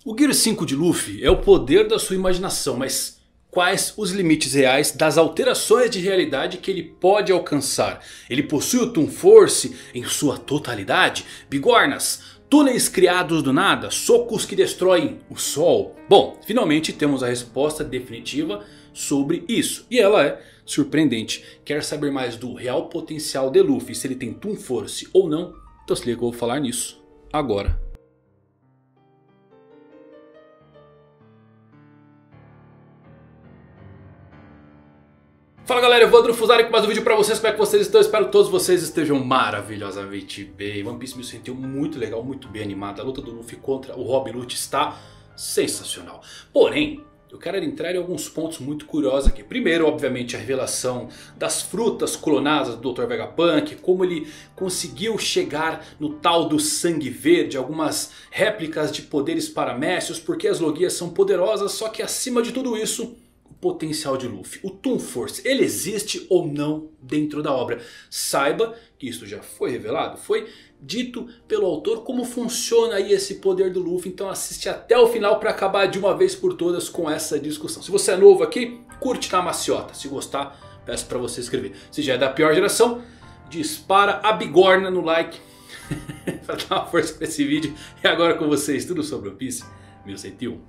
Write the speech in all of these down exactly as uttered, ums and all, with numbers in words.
O Gear cinco de Luffy é o poder da sua imaginação, mas quais os limites reais das alterações de realidade que ele pode alcançar? Ele possui o Toon Force em sua totalidade? Bigornas, túneis criados do nada, socos que destroem o sol? Bom, finalmente temos a resposta definitiva sobre isso. E ela é surpreendente. Quer saber mais do real potencial de Luffy, se ele tem Toon Force ou não? Então se liga que eu vou falar nisso agora. Fala galera, Evandro Fusari com mais um vídeo pra vocês. Como é que vocês estão? Espero que todos vocês estejam maravilhosamente bem. One Piece me sentiu muito legal, muito bem animado. A luta do Luffy contra o Rob Lucci está sensacional. Porém, eu quero entrar em alguns pontos muito curiosos aqui. Primeiro, obviamente, a revelação das frutas clonadas do doutor Vegapunk. Como ele conseguiu chegar no tal do sangue verde. Algumas réplicas de poderes paramécios. Porque as logias são poderosas. Só que acima de tudo isso, potencial de Luffy, o Toon Force, ele existe ou não dentro da obra? Saiba que isso já foi revelado, foi dito pelo autor como funciona aí esse poder do Luffy. Então assiste até o final para acabar de uma vez por todas com essa discussão. Se você é novo aqui, curte na maciota. Se gostar, peço para você inscrever. Se já é da pior geração, dispara a bigorna no like para dar uma força para esse vídeo. E agora com vocês, tudo sobre One Piece mil cento e um.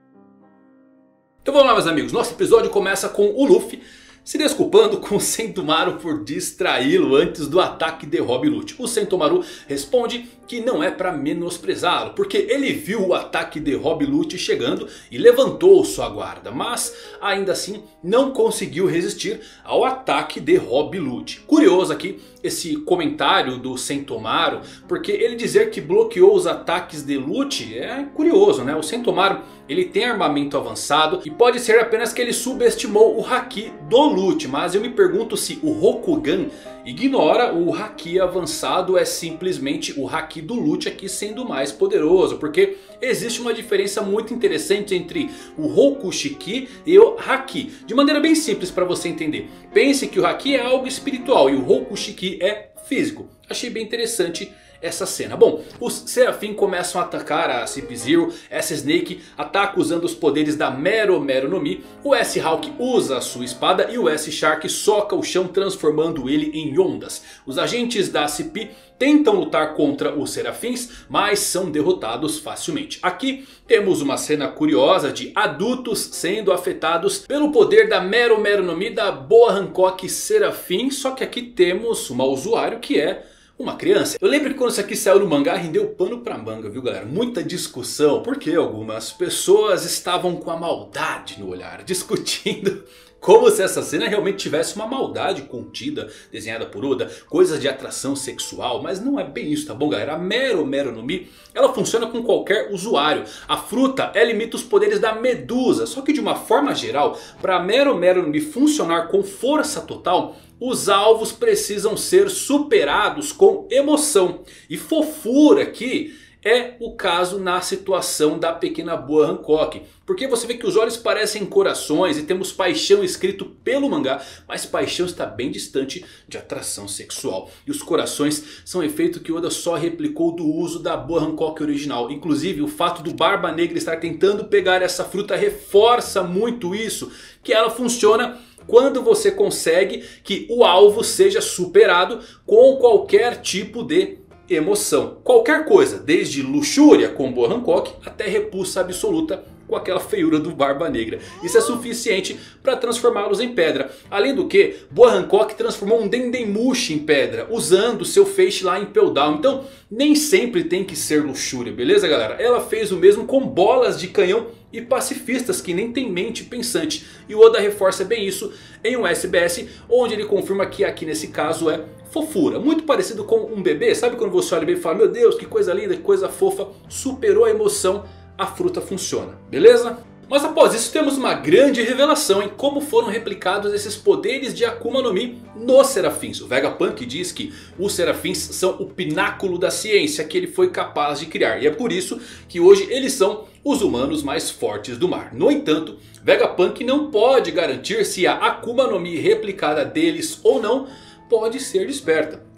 Então vamos lá meus amigos, nosso episódio começa com o Luffy se desculpando com o Sentomaru por distraí-lo antes do ataque de Rob Lucci. O Sentomaru responde que não é para menosprezá-lo, porque ele viu o ataque de Rob Lucci chegando e levantou sua guarda. Mas ainda assim não conseguiu resistir ao ataque de Rob Lucci. Curioso aqui esse comentário do Sentomaru, porque ele dizer que bloqueou os ataques de Lucci é curioso, né? O Sentomaru, ele tem armamento avançado e pode ser apenas que ele subestimou o Haki do Lucci. Mas eu me pergunto se o Rokugan ignora o Haki avançado, é simplesmente o Haki do Lucci aqui sendo mais poderoso. Porque existe uma diferença muito interessante entre o Rokushiki e o Haki. De maneira bem simples para você entender. Pense que o Haki é algo espiritual e o Rokushiki é físico. Achei bem interessante essa cena. Bom, os Serafim começam a atacar a Cip-Zero. S-Snake ataca usando os poderes da Mero Mero no Mi. O S-Hawk usa a sua espada e o S-Shark soca o chão transformando ele em ondas. Os agentes da C P tentam lutar contra os Serafins, mas são derrotados facilmente. Aqui temos uma cena curiosa de adultos sendo afetados pelo poder da Mero Mero no Mi da Boa Hancock Serafim. Só que aqui temos uma usuário que é uma criança. Eu lembro que quando isso aqui saiu no mangá rendeu pano pra manga, viu galera? Muita discussão, porque algumas pessoas estavam com a maldade no olhar, discutindo como se essa cena realmente tivesse uma maldade contida, desenhada por Oda, coisas de atração sexual. Mas não é bem isso, tá bom galera? A Mero Mero no Mi, ela funciona com qualquer usuário. A fruta, ela imita os poderes da Medusa. Só que de uma forma geral, para a Mero Mero no Mi funcionar com força total, os alvos precisam ser superados com emoção. E fofura aqui é o caso na situação da pequena Boa Hancock. Porque você vê que os olhos parecem corações e temos paixão escrito pelo mangá. Mas paixão está bem distante de atração sexual. E os corações são efeito que Oda só replicou do uso da Boa Hancock original. Inclusive o fato do Barba Negra estar tentando pegar essa fruta reforça muito isso. Que ela funciona quando você consegue que o alvo seja superado com qualquer tipo de emoção. Qualquer coisa, desde luxúria com Boa Hancock até repulsa absoluta com aquela feiura do Barba Negra. Isso é suficiente para transformá-los em pedra. Além do que, Boa Hancock transformou um Dendemushi em pedra, usando seu feixe lá em Impel Down. Então nem sempre tem que ser luxúria, beleza galera? Ela fez o mesmo com bolas de canhão e pacifistas que nem tem mente pensante. E o Oda reforça bem isso em um S B S, onde ele confirma que aqui nesse caso é fofura. Muito parecido com um bebê. Sabe quando você olha o bebê e fala, meu Deus, que coisa linda, que coisa fofa. Superou a emoção, a fruta funciona, beleza? Mas após isso temos uma grande revelação em como foram replicados esses poderes de Akuma no Mi nos Serafins. O Vegapunk diz que os Serafins são o pináculo da ciência que ele foi capaz de criar. E é por isso que hoje eles são os humanos mais fortes do mar. No entanto, Vegapunk não pode garantir se a Akuma no Mi replicada deles ou não pode ser desperta.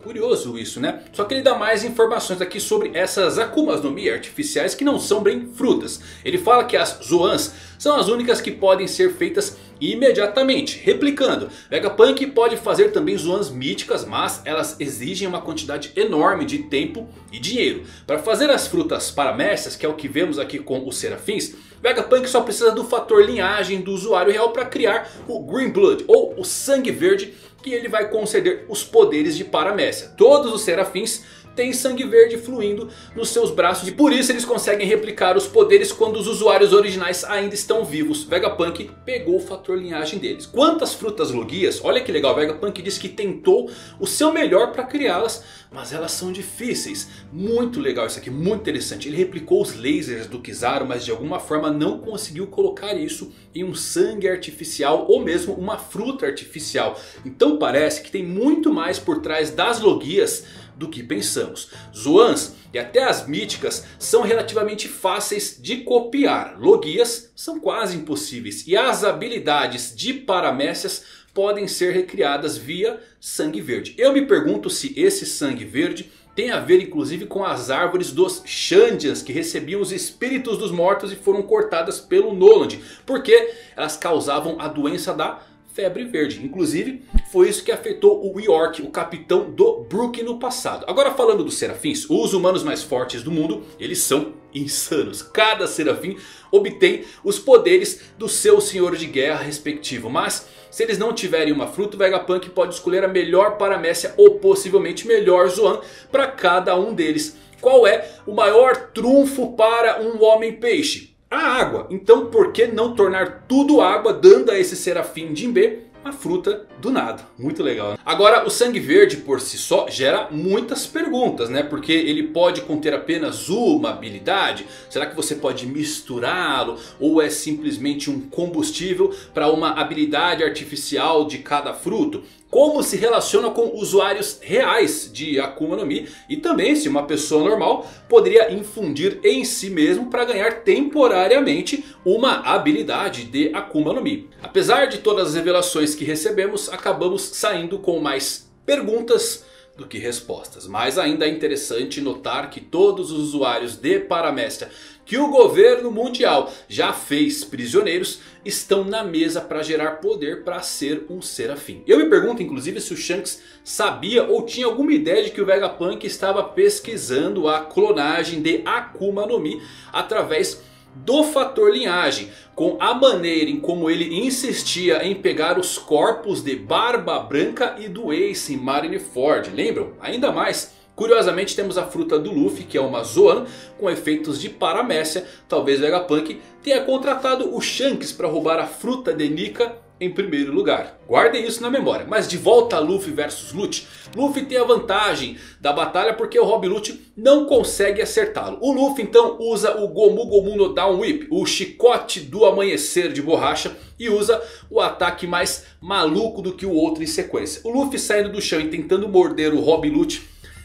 Curioso isso, né? Só que ele dá mais informações aqui sobre essas Akumas no Mi artificiais que não são bem frutas. Ele fala que as Zoans são as únicas que podem ser feitas imediatamente, replicando. Vegapunk pode fazer também Zoans míticas, mas elas exigem uma quantidade enorme de tempo e dinheiro. Para fazer as frutas paramécias, que é o que vemos aqui com os Serafins, Vegapunk só precisa do fator linhagem do usuário real para criar o Green Blood, ou o sangue verde, que ele vai conceder os poderes de paramécia. Todos os Serafins têm sangue verde fluindo nos seus braços e por isso eles conseguem replicar os poderes quando os usuários originais ainda estão vivos. Vegapunk pegou o fator linhagem deles. Quantas frutas logias? Olha que legal, Vegapunk diz que tentou o seu melhor para criá-las, mas elas são difíceis. Muito legal isso aqui, muito interessante. Ele replicou os lasers do Kizaru, mas de alguma forma não conseguiu colocar isso em um sangue artificial ou mesmo uma fruta artificial. Então parece que tem muito mais por trás das logias do que pensamos. Zoans e até as míticas são relativamente fáceis de copiar. Logias são quase impossíveis. E as habilidades de paramécias podem ser recriadas via sangue verde. Eu me pergunto se esse sangue verde tem a ver inclusive com as árvores dos Shandians, que recebiam os espíritos dos mortos e foram cortadas pelo Noland, porque elas causavam a doença da febre verde. Inclusive foi isso que afetou o York, o capitão do Brook no passado. Agora falando dos Serafins, os humanos mais fortes do mundo, eles são insanos. Cada Serafim obtém os poderes do seu senhor de guerra respectivo. Mas se eles não tiverem uma fruta, o Vegapunk pode escolher a melhor paramécia ou possivelmente melhor Zoan para cada um deles. Qual é o maior trunfo para um homem peixe? A água. Então por que não tornar tudo água, dando a esse Serafim Jinbe uma fruta do nada? Muito legal, né? Agora o sangue verde por si só gera muitas perguntas, né? Porque ele pode conter apenas uma habilidade? Será que você pode misturá-lo? Ou é simplesmente um combustível para uma habilidade artificial de cada fruto? Como se relaciona com usuários reais de Akuma no Mi? E também se uma pessoa normal poderia infundir em si mesmo para ganhar temporariamente uma habilidade de Akuma no Mi. Apesar de todas as revelações que recebemos, acabamos saindo com mais perguntas do que respostas. Mas ainda é interessante notar que todos os usuários de paramécia que o governo mundial já fez prisioneiros estão na mesa para gerar poder para ser um Serafim. Eu me pergunto inclusive se o Shanks sabia ou tinha alguma ideia de que o Vegapunk estava pesquisando a clonagem de Akuma no Mi através do fator linhagem, com a maneira em como ele insistia em pegar os corpos de Barba Branca e do Ace em Marineford. Lembram? Ainda mais, curiosamente temos a fruta do Luffy, que é uma Zoan com efeitos de paramécia. Talvez Vegapunk tenha contratado o Shanks para roubar a fruta de Nika em primeiro lugar. Guardem isso na memória. Mas de volta a Luffy versus Lute. Luffy tem a vantagem da batalha porque o Rob Lute não consegue acertá-lo. O Luffy então usa o Gomu Gomu no Down Whip, o chicote do amanhecer de borracha, e usa o ataque mais maluco do que o outro em sequência. O Luffy saindo do chão e tentando morder o Rob Lute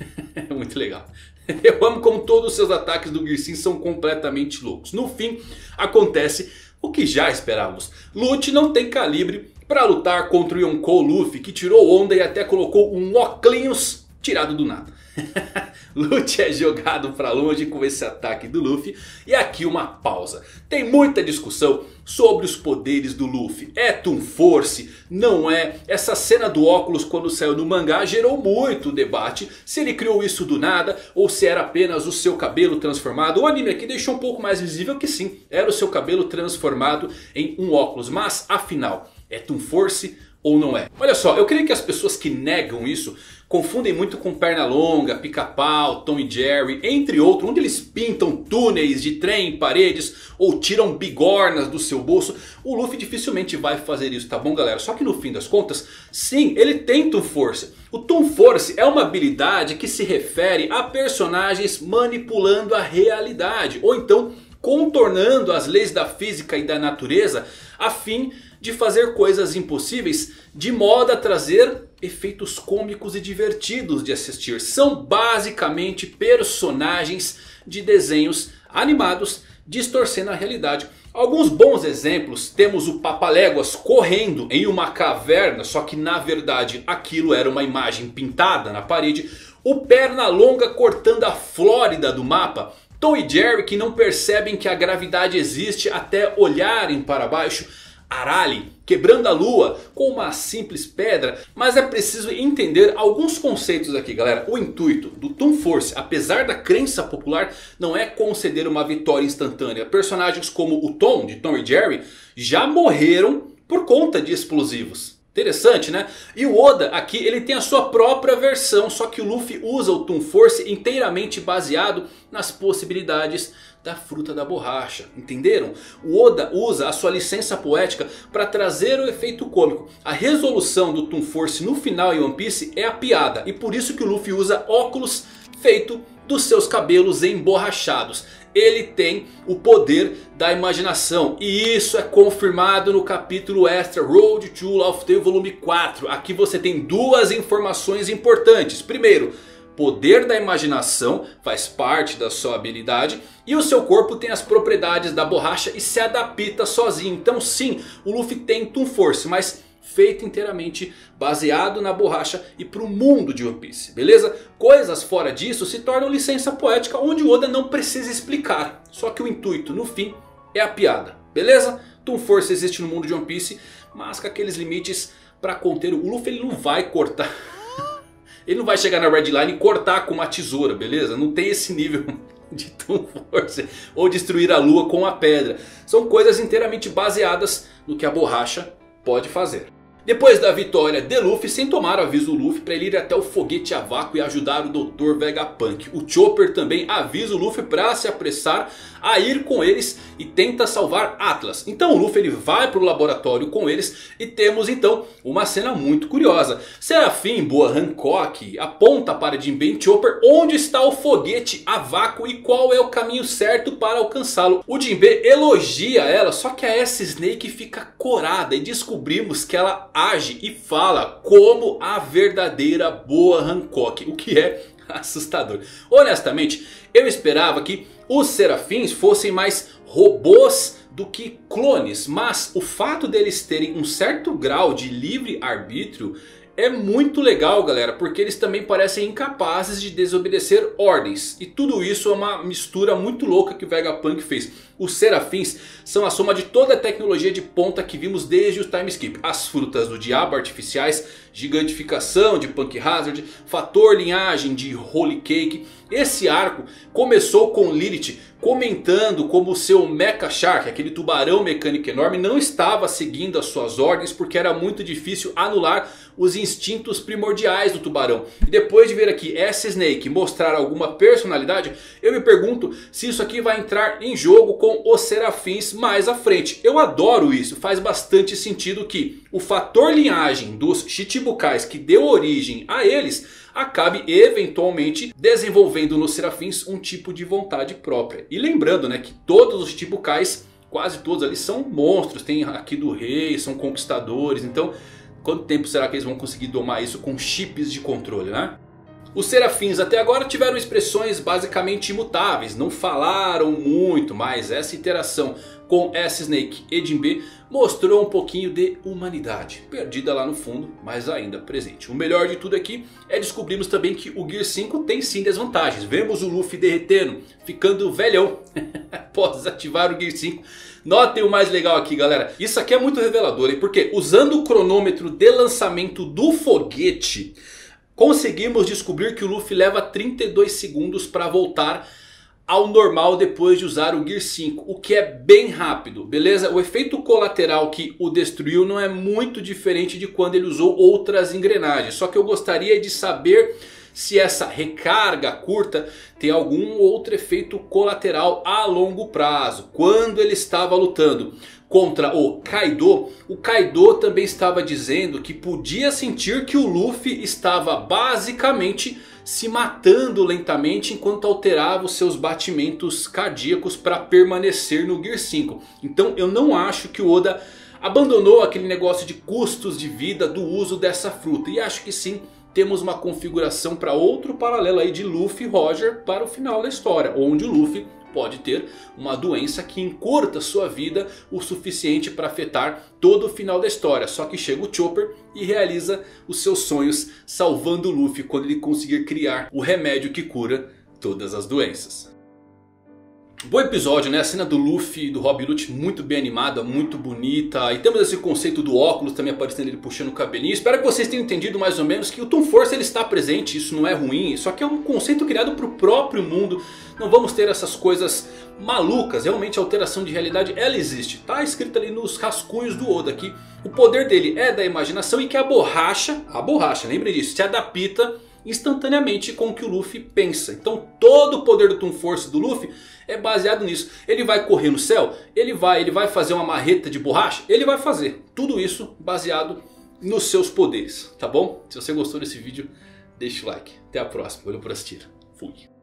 é muito legal. Eu amo como todos os seus ataques do Gear cinco são completamente loucos. No fim acontece o que já esperávamos. Lute não tem calibre para lutar contra o Yonkou Luffy, que tirou onda e até colocou um óculos tirado do nada. Lute é jogado para longe com esse ataque do Luffy. E aqui uma pausa. Tem muita discussão sobre os poderes do Luffy. É Toon Force? Não é? Essa cena do óculos quando saiu no mangá gerou muito debate. Se ele criou isso do nada ou se era apenas o seu cabelo transformado. O anime aqui deixou um pouco mais visível que sim, era o seu cabelo transformado em um óculos. Mas afinal, é Toon Force ou não é? Olha só, eu creio que as pessoas que negam isso confundem muito com Pernalonga, Pica-Pau, Tom e Jerry, entre outros, onde eles pintam túneis de trem em paredes ou tiram bigornas do seu bolso. O Luffy dificilmente vai fazer isso, tá bom galera? Só que no fim das contas, sim, ele tem Toon Force. O Toon Force é uma habilidade que se refere a personagens manipulando a realidade, ou então contornando as leis da física e da natureza a fim de fazer coisas impossíveis, de modo a trazer efeitos cômicos e divertidos de assistir. São basicamente personagens de desenhos animados distorcendo a realidade. Alguns bons exemplos, temos o Papaléguas correndo em uma caverna, só que na verdade aquilo era uma imagem pintada na parede. O Pernalonga cortando a Flórida do mapa. Tom e Jerry que não percebem que a gravidade existe até olharem para baixo. Arale quebrando a lua com uma simples pedra. Mas é preciso entender alguns conceitos aqui, galera. O intuito do Toon Force, apesar da crença popular, não é conceder uma vitória instantânea. Personagens como o Tom, de Tom e Jerry, já morreram por conta de explosivos. Interessante, né? E o Oda aqui, ele tem a sua própria versão. Só que o Luffy usa o Toon Force inteiramente baseado nas possibilidades da fruta da borracha. Entenderam? O Oda usa a sua licença poética para trazer o efeito cômico. A resolução do Toon Force no final em One Piece é a piada. E por isso que o Luffy usa óculos feito dos seus cabelos emborrachados. Ele tem o poder da imaginação. E isso é confirmado no capítulo extra Road to Laugh Tale volume quatro. Aqui você tem duas informações importantes. Primeiro, poder da imaginação faz parte da sua habilidade. E o seu corpo tem as propriedades da borracha e se adapta sozinho. Então sim, o Luffy tem Toon Force, mas feito inteiramente baseado na borracha e para o mundo de One Piece, beleza? Coisas fora disso se tornam licença poética, onde o Oda não precisa explicar. Só que o intuito no fim é a piada, beleza? Toon Force existe no mundo de One Piece, mas com aqueles limites para conter. O Luffy ele não vai cortar. Ele não vai chegar na Red Line e cortar com uma tesoura, beleza? Não tem esse nível de Toon Force ou destruir a lua com a pedra. São coisas inteiramente baseadas no que a borracha pode fazer. Depois da vitória de Luffy, sem tomar aviso o Luffy para ele ir até o foguete a vácuo e ajudar o doutor Vegapunk. O Chopper também avisa o Luffy para se apressar a ir com eles e tenta salvar Atlas. Então o Luffy ele vai para o laboratório com eles e temos então uma cena muito curiosa. Serafim, Boa Hancock aponta para Jinbei e Chopper onde está o foguete a vácuo e qual é o caminho certo para alcançá-lo. O Jinbei elogia ela, só que a S-Snake fica corada e descobrimos que ela age e fala como a verdadeira Boa Hancock, o que é assustador. Honestamente, eu esperava que os Serafins fossem mais robôs do que clones, mas o fato deles terem um certo grau de livre arbítrio é muito legal, galera, porque eles também parecem incapazes de desobedecer ordens. E tudo isso é uma mistura muito louca que o Vegapunk fez. Os Serafins são a soma de toda a tecnologia de ponta que vimos desde o time skip. As frutas do diabo artificiais, gigantificação de Punk Hazard, fator linhagem de Holy Cake. Esse arco começou com Lilith comentando como o seu Mecha Shark, aquele tubarão mecânico enorme, não estava seguindo as suas ordens porque era muito difícil anular os instintos primordiais do tubarão. E depois de ver aqui essa Snake mostrar alguma personalidade, eu me pergunto se isso aqui vai entrar em jogo com os Serafins mais à frente. Eu adoro isso, faz bastante sentido que o fator linhagem dos Chichibukais que deu origem a eles acabe eventualmente desenvolvendo nos Serafins um tipo de vontade própria. E lembrando, né, que todos os Chichibukais, quase todos ali são monstros. Tem aqui do rei, são conquistadores. Então quanto tempo será que eles vão conseguir domar isso com chips de controle, né? Os Serafins até agora tiveram expressões basicamente imutáveis. Não falaram muito, mas essa interação com S-Snake e Jinbei mostrou um pouquinho de humanidade. Perdida lá no fundo, mas ainda presente. O melhor de tudo aqui é descobrirmos também que o Gear cinco tem sim desvantagens. Vemos o Luffy derretendo, ficando velhão após desativar o Gear cinco. Notem o mais legal aqui, galera. Isso aqui é muito revelador, hein? Porque usando o cronômetro de lançamento do foguete, conseguimos descobrir que o Luffy leva trinta e dois segundos para voltar ao normal depois de usar o Gear cinco. O que é bem rápido, beleza? O efeito colateral que o destruiu não é muito diferente de quando ele usou outras engrenagens. Só que eu gostaria de saber se essa recarga curta tem algum outro efeito colateral a longo prazo. Quando ele estava lutando contra o Kaido, o Kaido também estava dizendo que podia sentir que o Luffy estava basicamente se matando lentamente enquanto alterava os seus batimentos cardíacos para permanecer no Gear cinco. Então eu não acho que o Oda abandonou aquele negócio de custos de vida do uso dessa fruta. E acho que sim, temos uma configuração para outro paralelo aí de Luffy e Roger para o final da história, onde o Luffy pode ter uma doença que encurta sua vida o suficiente para afetar todo o final da história. Só que chega o Chopper e realiza os seus sonhos, salvando o Luffy quando ele conseguir criar o remédio que cura todas as doenças. Bom episódio, né? A cena do Luffy e do Rob Lucci muito bem animada, muito bonita. E temos esse conceito do óculos também aparecendo, ele puxando o cabelinho. Espero que vocês tenham entendido mais ou menos que o Toon Force ele está presente, isso não é ruim. Só que é um conceito criado para o próprio mundo. Não vamos ter essas coisas malucas. Realmente a alteração de realidade ela existe. Tá escrito ali nos rascunhos do Oda que o poder dele é da imaginação e que a borracha, a borracha, lembre disso, se adapta instantaneamente com o que o Luffy pensa. Então todo o poder do Toon Force do Luffy é baseado nisso. Ele vai correr no céu? Ele vai. Ele vai fazer uma marreta de borracha? Ele vai fazer. Tudo isso baseado nos seus poderes. Tá bom? Se você gostou desse vídeo, deixa o like. Até a próxima. Valeu por assistir. Fui.